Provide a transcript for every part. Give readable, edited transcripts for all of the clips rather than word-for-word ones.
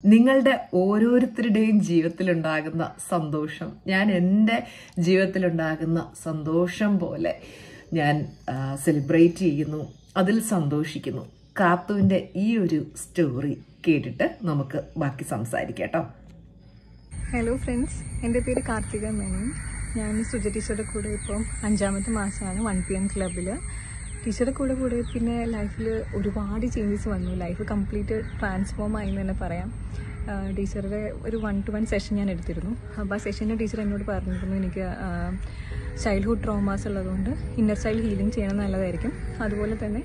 നിങ്ങളുടെ ഓരോരുത്തരുടെയും ജീവിതത്തിലുണ്ടാകുന്ന സന്തോഷം ഞാൻ എൻ്റെ ജീവിതത്തിലുണ്ടാകുന്ന സന്തോഷം പോലെ ഞാൻ സെലിബ്രേറ്റ് ചെയ്യുന്നു, അതിൽ സന്തോഷിക്കുന്നു. കാത്തുവിൻ്റെ ഈ ഒരു സ്റ്റോറി കേട്ടിട്ട് നമുക്ക് ബാക്കി സംസാരിക്കാം കേട്ടോ. ഹലോ ഫ്രണ്ട്സ്, എൻ്റെ പേര് കാർത്തിക മേനോൻ. ഞാൻ സുജ ടീച്ചറുടെ കൂടെ ഇപ്പം 5ാമത്തെ മാസമാണ് 1 PM ക്ലബ്ബിൽ. ടീച്ചറുടെ കൂടെ പിന്നെ ലൈഫിൽ ഒരുപാട് ചേഞ്ചസ് വന്നു. ലൈഫ് കംപ്ലീറ്റ് ട്രാൻസ്ഫോം ആയി എന്ന് തന്നെ പറയാം. ടീച്ചറുടെ ഒരു 1-to-1 സെഷൻ ഞാൻ എടുത്തിരുന്നു. അപ്പോൾ ആ സെഷനിൽ ടീച്ചർ എന്നോട് പറഞ്ഞിരുന്നു എനിക്ക് ചൈൽഡ്ഹുഡ് ട്രോമാസ് ഉള്ളതുകൊണ്ട് ഇന്നർ ചൈൽഡ് ഹീലിംഗ് ചെയ്യണം നല്ലതായിരിക്കും. അതുപോലെ തന്നെ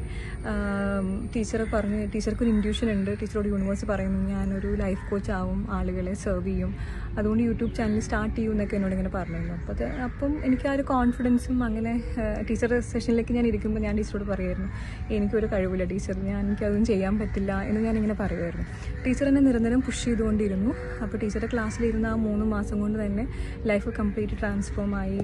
ടീച്ചർക്കൊരു ഇൻഡ്യൂഷൻ ഉണ്ട്. ടീച്ചറോട് യൂണിവേഴ്സ് പറയുന്നു ഞാനൊരു ലൈഫ് കോച്ച് ആവും, ആളുകളെ സെർവ് ചെയ്യും, അതുകൊണ്ട് യൂട്യൂബ് ചാനൽ സ്റ്റാർട്ട് ചെയ്യും എന്നൊക്കെ എന്നോട് ഇങ്ങനെ പറഞ്ഞിരുന്നു. അപ്പം എനിക്ക് ആ ഒരു കോൺഫിഡൻസും അങ്ങനെ ടീച്ചറുടെ സെഷനിലേക്ക് ഞാൻ ഇരിക്കുമ്പോൾ ഞാൻ ടീച്ചറോട് പറയുമായിരുന്നു എനിക്കൊരു കഴിവില്ല ടീച്ചർ, എനിക്കതൊന്നും ചെയ്യാൻ പറ്റില്ല എന്ന് ഞാനിങ്ങനെ പറയുമായിരുന്നു. ടീച്ചർ എന്നെ നിരന്തരം പുഷ് ചെയ്തുകൊണ്ടിരുന്നു. അപ്പോൾ ടീച്ചറുടെ ക്ലാസ്സിലിരുന്ന ആ 3 മാസം കൊണ്ട് തന്നെ ലൈഫ് കംപ്ലീറ്റ് ട്രാൻസ്ഫോം ആയി.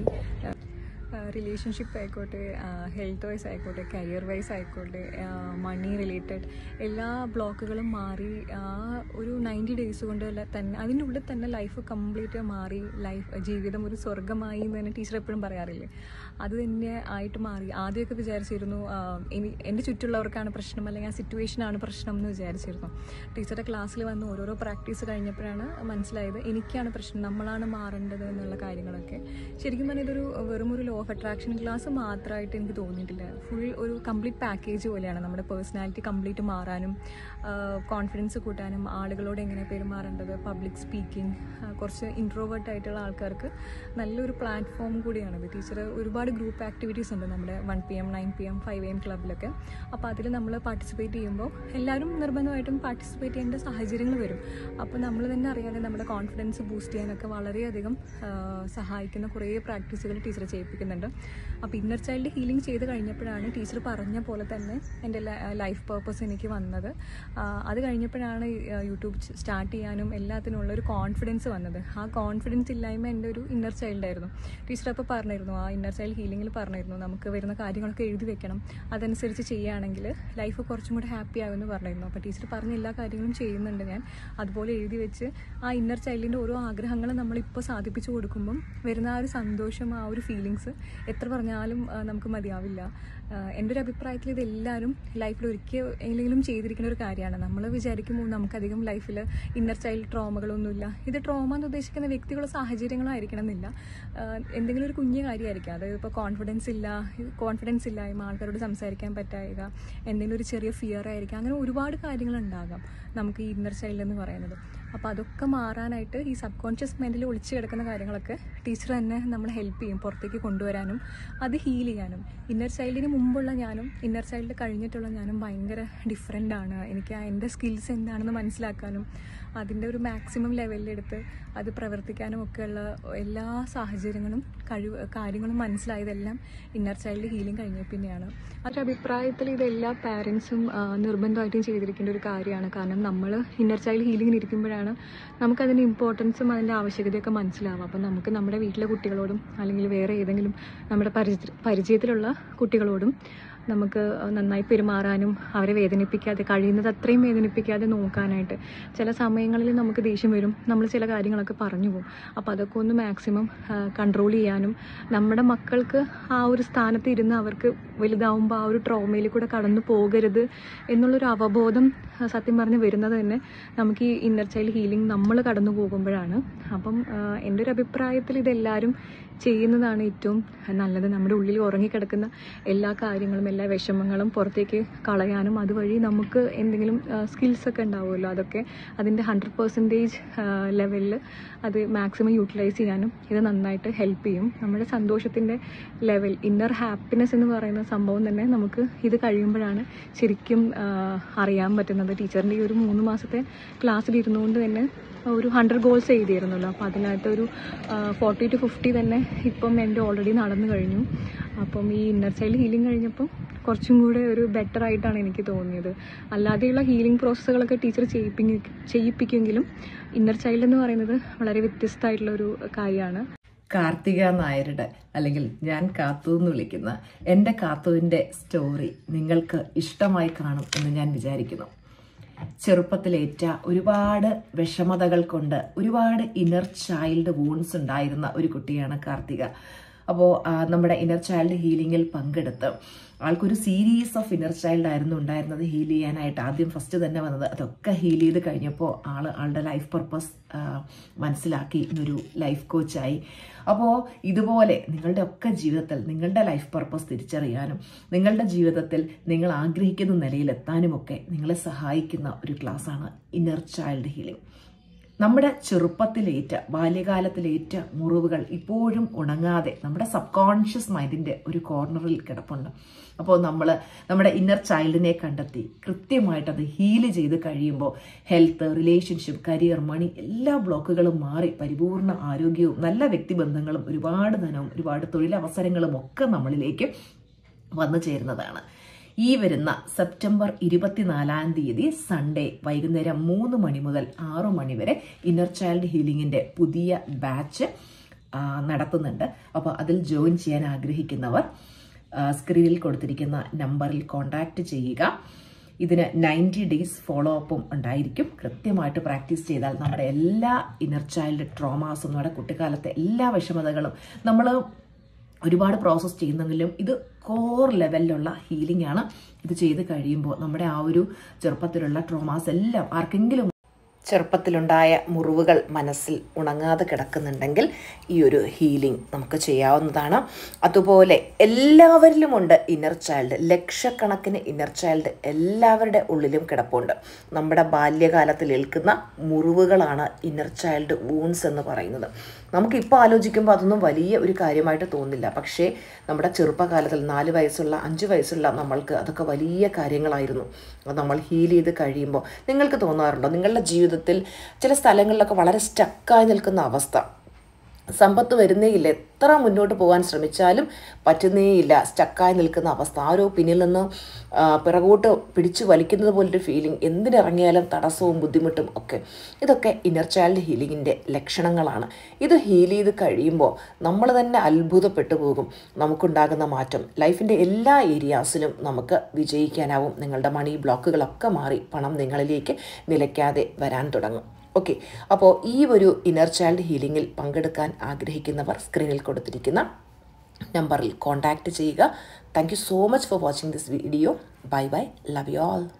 റിലേഷൻഷിപ്പ് ആയിക്കോട്ടെ, ഹെൽത്ത് വൈസ് ആയിക്കോട്ടെ, കരിയർ വൈസ് ആയിക്കോട്ടെ, മണി റിലേറ്റഡ് എല്ലാ ബ്ലോക്കുകളും മാറി. ആ ഒരു 90 ഡേയ്സ് കൊണ്ട് തന്നെ അതിൻ്റെ ഉള്ളിൽ തന്നെ ലൈഫ് കംപ്ലീറ്റ് മാറി. ജീവിതം ഒരു സ്വർഗമായി എന്ന് തന്നെ ടീച്ചർ എപ്പോഴും പറയാറില്ലേ, അത് തന്നെ ആയിട്ട് മാറി. ആദ്യമൊക്കെ വിചാരിച്ചിരുന്നു എൻ്റെ ചുറ്റുള്ളവർക്കാണ് പ്രശ്നം, അല്ലെങ്കിൽ ആ സിറ്റുവേഷനാണ് പ്രശ്നം എന്ന് വിചാരിച്ചിരുന്നു. ടീച്ചറുടെ ക്ലാസ്സിൽ വന്ന് ഓരോരോ പ്രാക്ടീസ് കഴിഞ്ഞപ്പോഴാണ് മനസ്സിലായത് എനിക്കാണ് പ്രശ്നം, നമ്മളാണ് മാറേണ്ടത് എന്നുള്ള കാര്യങ്ങളൊക്കെ. ശരിക്കും പറഞ്ഞാൽ ഇതൊരു വെറുമൊരു ലോ ഓഫ് അട്രാക്ഷൻ ക്ലാസ് മാത്രമായിട്ട് എനിക്ക് തോന്നിയിട്ടില്ല. ഫുൾ ഒരു കംപ്ലീറ്റ് പാക്കേജ് പോലെയാണ്. നമ്മുടെ പേഴ്സണാലിറ്റി കംപ്ലീറ്റ് മാറാനും കോൺഫിഡൻസ് കൂട്ടാനും, ആളുകളോട് എങ്ങനെ പെരുമാറേണ്ടത്, പബ്ലിക് സ്പീക്കിംഗ്, കുറച്ച് ഇൻട്രോവേർട്ട് ആയിട്ടുള്ള ആൾക്കാർക്ക് നല്ലൊരു പ്ലാറ്റ്ഫോം കൂടിയാണിത്. ടീച്ചർ ഒരുപാട് ഗ്രൂപ്പ് ആക്ടിവിറ്റീസ് ഉണ്ട് നമ്മുടെ 1 PM, 9 PM, 5 AM ക്ലബിലൊക്കെ. അപ്പോൾ അതിൽ നമ്മൾ പാർട്ടിസിപ്പേറ്റ് ചെയ്യുമ്പോൾ എല്ലാവരും നിർബന്ധമായിട്ടും പാർട്ടിസിപ്പേറ്റ് ചെയ്യേണ്ട സാഹചര്യങ്ങൾ വരും. അപ്പോൾ നമ്മൾ തന്നെ അറിയാതെ നമ്മുടെ കോൺഫിഡൻസ് ബൂസ്റ്റ് ചെയ്യാനൊക്കെ വളരെയധികം സഹായിക്കുന്ന കുറേ പ്രാക്ടീസുകൾ ടീച്ചർ ചെയ്യിപ്പിക്കുന്നുണ്ട്. അപ്പോൾ ഇന്നർ ചൈൽഡ് ഹീലിംഗ് ചെയ്ത് കഴിഞ്ഞപ്പോഴാണ് ടീച്ചർ പറഞ്ഞ പോലെ തന്നെ എൻ്റെ ലൈഫ് പർപ്പസ് എനിക്ക് വന്നത്. അത് കഴിഞ്ഞപ്പോഴാണ് യൂട്യൂബ് സ്റ്റാർട്ട് ചെയ്യാനും എല്ലാത്തിനുള്ള ഒരു കോൺഫിഡൻസ് വന്നത്. ആ കോൺഫിഡൻസ് ഇല്ലായ്മ എൻ്റെ ഒരു ഇന്നർ ചൈൽഡായിരുന്നു. ടീച്ചർ അപ്പോൾ പറഞ്ഞിരുന്നു, ആ ഇന്നർ ചൈൽഡ് ഹീലിംഗിൽ പറഞ്ഞിരുന്നു നമുക്ക് വരുന്ന കാര്യങ്ങളൊക്കെ എഴുതി വെക്കണം, അതനുസരിച്ച് ചെയ്യുകയാണെങ്കിൽ ലൈഫ് കുറച്ചും കൂടെ ഹാപ്പി ആകുമെന്ന് പറഞ്ഞിരുന്നു. അപ്പോൾ ടീച്ചർ പറഞ്ഞ എല്ലാ കാര്യങ്ങളും ചെയ്യുന്നുണ്ട് ഞാൻ. അതുപോലെ എഴുതി വെച്ച് ആ ഇന്നർ ചൈൽഡിൻ്റെ ഓരോ ആഗ്രഹങ്ങളും നമ്മളിപ്പോൾ സാധിപ്പിച്ചു കൊടുക്കുമ്പം വരുന്ന ആ ഒരു സന്തോഷം, ആ ഒരു ഫീലിങ്സ് എത്ര പറഞ്ഞാലും നമുക്ക് മതിയാവില്ല. എൻ്റെ ഒരു അഭിപ്രായത്തിൽ ഇതെല്ലാവരും ലൈഫിൽ ഒരിക്കലെങ്കിലും ചെയ്തിരിക്കുന്ന ഒരു കാര്യമാണ്. നമ്മൾ വിചാരിക്കുമ്പോൾ നമുക്കധികം ലൈഫിൽ ഇന്നർ ചൈൽഡ് ട്രോമകളൊന്നുമില്ല. ഇത് ട്രോമ എന്ന് ഉദ്ദേശിക്കുന്ന വ്യക്തികളോ സാഹചര്യങ്ങളോ ആയിരിക്കണം എന്നില്ല. എന്തെങ്കിലും ഒരു കുഞ്ഞു കാര്യമായിരിക്കാം. അതായത് ഇപ്പോൾ കോൺഫിഡൻസ് ഇല്ലായ്മ, ആൾക്കാരോട് സംസാരിക്കാൻ പറ്റായിക, എന്തെങ്കിലും ഒരു ചെറിയ ഫിയർ ആയിരിക്കാം. അങ്ങനെ ഒരുപാട് കാര്യങ്ങളുണ്ടാകാം നമുക്ക് ഈ ഇന്നർ ചൈൽഡ് എന്ന് പറയുന്നത്. അപ്പോൾ അതൊക്കെ മാറാനായിട്ട് ഈ സബ് കോൺഷ്യസ് മൈൻഡിൽ ഒളിച്ചു കിടക്കുന്ന കാര്യങ്ങളൊക്കെ ടീച്ചർ തന്നെ നമ്മളെ ഹെൽപ്പ് ചെയ്യും പുറത്തേക്ക് കൊണ്ടുവരാനും അത് ഹീൽ ചെയ്യാനും. ഇന്നർ ചൈൽഡിന് മുമ്പുള്ള ഞാനും ഇന്നർ ചൈൽഡ് കഴിഞ്ഞിട്ടുള്ള ഞാനും ഭയങ്കര ഡിഫറെൻ്റ് ആണ്. എനിക്ക് എൻ്റെ സ്കിൽസ് എന്താണെന്ന് മനസ്സിലാക്കാനും അതിൻ്റെ ഒരു മാക്സിമം ലെവലിലെടുത്ത് അത് പ്രവർത്തിക്കാനും ഒക്കെയുള്ള എല്ലാ സാഹചര്യങ്ങളും കാര്യങ്ങളും മനസ്സിലായതെല്ലാം ഇന്നർ ചൈൽഡ് ഹീലിംഗ് കഴിഞ്ഞ പിന്നെയാണ്. അതിൻ്റെ അഭിപ്രായത്തിൽ ഇതെല്ലാ പാരൻസും നിർബന്ധമായിട്ടും ചെയ്തിരിക്കേണ്ട ഒരു കാര്യമാണ്. കാരണം നമ്മൾ ഇന്നർ ചൈൽഡ് ഹീലിംഗിന് ഇരിക്കുമ്പോഴാണ് നമുക്കതിൻ്റെ ഇമ്പോർട്ടൻസും അതിൻ്റെ ആവശ്യകതയൊക്കെ മനസ്സിലാവും. അപ്പം നമുക്ക് നമ്മുടെ വീട്ടിലെ കുട്ടികളോടും അല്ലെങ്കിൽ വേറെ ഏതെങ്കിലും നമ്മുടെ പരിചയത്തിലുള്ള കുട്ടികളോടും നമുക്ക് നന്നായി പെരുമാറാനും അവരെ വേദനിപ്പിക്കാതെ, കഴിയുന്നത് അത്രയും വേദനിപ്പിക്കാതെ നോക്കാനായിട്ട്. ചില സമയങ്ങളിൽ നമുക്ക് ദേഷ്യം വരും, നമ്മൾ ചില കാര്യങ്ങളൊക്കെ പറഞ്ഞു പോകും. അപ്പോൾ അതൊക്കെ ഒന്ന് മാക്സിമം കൺട്രോൾ ചെയ്യാനും നമ്മുടെ മക്കൾക്ക് ആ ഒരു സ്ഥാനത്ത് ഇരുന്ന് അവർക്ക് വലുതാവുമ്പോൾ ആ ഒരു ട്രോമയിൽ കൂടെ കടന്നു പോകരുത് എന്നുള്ളൊരു അവബോധം സത്യം പറഞ്ഞ് വരുന്നത് തന്നെ നമുക്ക് ഈ ഇന്നർ ചൈൽഡ് ഹീലിംഗ് നമ്മൾ കടന്നു പോകുമ്പോഴാണ്. അപ്പം എൻ്റെ ഒരു അഭിപ്രായത്തിൽ ഇതെല്ലാവരും ചെയ്യുന്നതാണ് ഏറ്റവും നല്ലത്. നമ്മുടെ ഉള്ളിൽ ഉറങ്ങിക്കിടക്കുന്ന എല്ലാ കാര്യങ്ങളും, എല്ലാ വിഷമങ്ങളും പുറത്തേക്ക് കളയാനും അതുവഴി നമുക്ക് എന്തെങ്കിലും സ്കിൽസൊക്കെ ഉണ്ടാവുമല്ലോ, അതൊക്കെ അതിൻ്റെ 100% ലെവലിൽ അത് മാക്സിമം യൂട്ടിലൈസ് ചെയ്യാനും ഇത് നന്നായിട്ട് ഹെൽപ്പ് ചെയ്യും. നമ്മുടെ സന്തോഷത്തിൻ്റെ ലെവൽ, ഇന്നർ ഹാപ്പിനെസ് എന്ന് പറയുന്ന സംഭവം തന്നെ നമുക്ക് ഇത് കഴിയുമ്പോഴാണ് ശരിക്കും അറിയാൻ പറ്റുന്നത്. ടീച്ചറിൻ്റെ ഈ ഒരു 3 മാസത്തെ ക്ലാസ്സിലിരുന്നുകൊണ്ട് തന്നെ ഒരു 100 ഗോൾസ് എഴുതിയിരുന്നല്ലോ. അപ്പോൾ അതിനകത്തൊരു 40 to 50 തന്നെ ഇപ്പം എൻ്റെ ഓൾറെഡി നടന്നു കഴിഞ്ഞു. അപ്പം ഈ ഇന്നർ ചൈൽഡ് ഹീലിംഗ് കഴിഞ്ഞപ്പം കുറച്ചും കൂടെ ഒരു ബെറ്റർ ആയിട്ടാണ് എനിക്ക് തോന്നിയത്. അല്ലാതെയുള്ള ഹീലിംഗ് പ്രോസസ്സുകളൊക്കെ ടീച്ചർ ചെയ്യിപ്പിക്കുമെങ്കിലും ഇന്നർ ചൈൽഡ് എന്ന് പറയുന്നത് വളരെ വ്യത്യസ്തമായിട്ടുള്ളൊരു കാര്യമാണ്. കാർത്തിക നായരുടെ, അല്ലെങ്കിൽ ഞാൻ കാത്തു എന്ന് വിളിക്കുന്ന എൻ്റെ കാത്തുവിൻ്റെ സ്റ്റോറി നിങ്ങൾക്ക് ഇഷ്ടമായി കാണും എന്ന് ഞാൻ വിചാരിക്കുന്നു. ചെറുപ്പത്തിലേറ്റ ഒരുപാട് വിഷമതകൾ കൊണ്ട് ഒരുപാട് ഇന്നർ ചൈൽഡ് വൂൺസ് ഉണ്ടായിരുന്ന ഒരു കുട്ടിയാണ് കാർത്തിക. അപ്പോൾ നമ്മുടെ ഇന്നർ ചൈൽഡ് ഹീലിംഗിൽ പങ്കെടുത്ത് ആൾക്കൊരു സീരീസ് ഓഫ് ഇന്നർ ചൈൽഡ് ആയിരുന്നു ഉണ്ടായിരുന്നത് ഹീൽ ചെയ്യാനായിട്ട്. ആദ്യം ഫസ്റ്റ് തന്നെ വന്നത് അതൊക്കെ ഹീൽ ചെയ്ത് കഴിഞ്ഞപ്പോൾ ആളുടെ ലൈഫ് പർപ്പസ് മനസ്സിലാക്കി ഇന്നൊരു ലൈഫ് കോച്ചായി. അപ്പോൾ ഇതുപോലെ നിങ്ങളുടെ ഒക്കെ ജീവിതത്തിൽ നിങ്ങളുടെ ലൈഫ് പർപ്പസ് തിരിച്ചറിയാനും നിങ്ങളുടെ ജീവിതത്തിൽ നിങ്ങൾ ആഗ്രഹിക്കുന്ന നിലയിലെത്താനുമൊക്കെ നിങ്ങളെ സഹായിക്കുന്ന ഒരു ക്ലാസ്സാണ് ഇന്നർ ചൈൽഡ് ഹീലിംഗ്. നമ്മുടെ ചെറുപ്പത്തിലേറ്റ ബാല്യകാലത്തിലേറ്റ മുറിവുകൾ ഇപ്പോഴും ഉണങ്ങാതെ നമ്മുടെ സബ് കോൺഷ്യസ് മൈൻഡിൻ്റെ ഒരു കോർണറിൽ കിടപ്പുണ്ട്. അപ്പോൾ നമ്മുടെ ഇന്നർ ചൈൽഡിനെ കണ്ടെത്തി കൃത്യമായിട്ട് അത് ഹീല് ചെയ്ത് കഴിയുമ്പോൾ ഹെൽത്ത്, റിലേഷൻഷിപ്പ്, കരിയർ, മണി എല്ലാ ബ്ലോക്കുകളും മാറി പരിപൂർണ ആരോഗ്യവും നല്ല വ്യക്തിബന്ധങ്ങളും ഒരുപാട് ധനവും ഒരുപാട് തൊഴിലവസരങ്ങളും ഒക്കെ നമ്മളിലേക്ക് വന്നു ചേരുന്നതാണ്. ഈ വരുന്ന സെപ്റ്റംബർ 24 സൺഡേ വൈകുന്നേരം 3 മണി മുതൽ 6 മണി വരെ ഇന്നർ ചൈൽഡ് ഹീലിംഗിൻ്റെ പുതിയ ബാച്ച് നടത്തുന്നുണ്ട്. അപ്പോൾ അതിൽ ജോയിൻ ചെയ്യാൻ ആഗ്രഹിക്കുന്നവർ സ്ക്രീനിൽ കൊടുത്തിരിക്കുന്ന നമ്പറിൽ കോൺടാക്റ്റ് ചെയ്യുക. ഇതിന് 90 ഡേയ്സ് ഫോളോ അപ്പും ഉണ്ടായിരിക്കും. കൃത്യമായിട്ട് പ്രാക്ടീസ് ചെയ്താൽ നമ്മുടെ എല്ലാ ഇന്നർ ചൈൽഡ് ട്രോമാസും നമ്മുടെ കുട്ടിക്കാലത്തെ എല്ലാ വിഷമതകളും നമ്മൾ ഒരുപാട് പ്രോസസ്സ് ചെയ്യുന്നെങ്കിലും ഇത് കോർ ലെവലിലുള്ള ഹീലിംഗ് ആണ്. ഇത് ചെയ്ത് കഴിയുമ്പോൾ നമ്മുടെ ആ ഒരു ചെറുപ്പത്തിലുള്ള ട്രോമാസ് എല്ലാം ആർക്കെങ്കിലും ചെറുപ്പത്തിലുണ്ടായ മുറിവുകൾ മനസ്സിൽ ഉണങ്ങാതെ കിടക്കുന്നുണ്ടെങ്കിൽ ഈ ഒരു ഹീലിംഗ് നമുക്ക് ചെയ്യാവുന്നതാണ്. അതുപോലെ എല്ലാവരിലുമുണ്ട് ഇന്നർ ചൈൽഡ്. ലക്ഷക്കണക്കിന് ഇന്നർ ചൈൽഡ് എല്ലാവരുടെ ഉള്ളിലും കിടപ്പുണ്ട്. നമ്മുടെ ബാല്യകാലത്തിൽ ഏൽക്കുന്ന മുറിവുകളാണ് ഇന്നർ ചൈൽഡ് വൂൺസ് എന്ന് പറയുന്നത്. നമുക്കിപ്പോൾ ആലോചിക്കുമ്പോൾ അതൊന്നും വലിയ ഒരു കാര്യമായിട്ട് തോന്നില്ല. പക്ഷേ നമ്മുടെ ചെറുപ്പകാലത്തിൽ 4 വയസ്സുള്ള 5 വയസ്സുള്ള നമ്മൾക്ക് അതൊക്കെ വലിയ കാര്യങ്ങളായിരുന്നു. അത് നമ്മൾ ഹീൽ ചെയ്ത് കഴിയുമ്പോൾ നിങ്ങൾക്ക് തോന്നാറുണ്ടോ നിങ്ങളുടെ ജീവിതത്തിൽ ചില സ്ഥലങ്ങളിലൊക്കെ വളരെ സ്റ്റക്കായി നിൽക്കുന്ന അവസ്ഥ, സമ്പത്ത് വരുന്നേയില്ല, എത്ര മുന്നോട്ട് പോകാൻ ശ്രമിച്ചാലും പറ്റുന്നേയില്ല, സ്റ്റക്കായി നിൽക്കുന്ന അവസ്ഥ, ആരോ പിന്നിൽ നിന്ന് പിറകോട്ട് പിടിച്ചു വലിക്കുന്നത് പോലൊരു ഫീലിംഗ്, എന്തിനിറങ്ങിയാലും തടസ്സവും ബുദ്ധിമുട്ടും ഒക്കെ. ഇതൊക്കെ ഇന്നർ ചൈൽഡ് ഹീലിംഗിൻ്റെ ലക്ഷണങ്ങളാണ്. ഇത് ഹീൽ ചെയ്ത് കഴിയുമ്പോൾ നമ്മൾ തന്നെ അത്ഭുതപ്പെട്ടു പോകും. നമുക്കുണ്ടാകുന്ന മാറ്റം ലൈഫിൻ്റെ എല്ലാ ഏരിയാസിലും നമുക്ക് വിജയിക്കാനാവും. നിങ്ങളുടെ മണി ബ്ലോക്കുകളൊക്കെ മാറി പണം നിങ്ങളിലേക്ക് നിലയ്ക്കാതെ വരാൻ തുടങ്ങും. ഓക്കെ, അപ്പോൾ ഈ ഒരു ഇന്നർ ചൈൽഡ് ഹീലിംഗിൽ പങ്കെടുക്കാൻ ആഗ്രഹിക്കുന്നവർ സ്ക്രീനിൽ കൊടുത്തിരിക്കുന്ന നമ്പറിൽ കോൺടാക്റ്റ് ചെയ്യുക. Thank you so much for watching this video. Bye bye, love you all.